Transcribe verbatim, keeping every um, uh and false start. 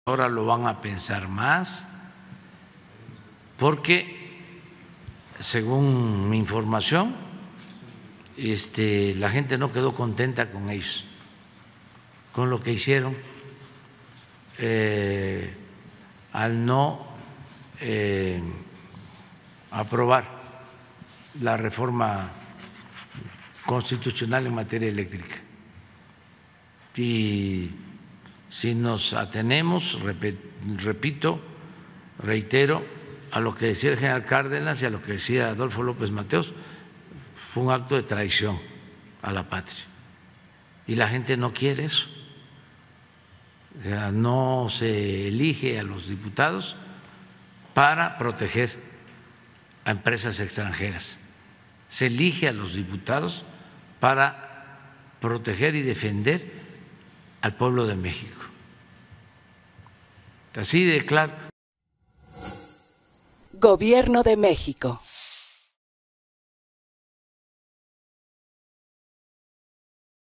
Ahora lo van a pensar más porque, según mi información, este, la gente no quedó contenta con ellos, con lo que hicieron eh, al no eh, aprobar la reforma constitucional en materia eléctrica. Y si nos atenemos, repito, reitero, a lo que decía el general Cárdenas y a lo que decía Adolfo López Mateos, fue un acto de traición a la patria. Y la gente no quiere eso. O sea, no se elige a los diputados para proteger a empresas extranjeras. Se elige a los diputados para proteger y defender al pueblo de México. Así de claro. Gobierno de México.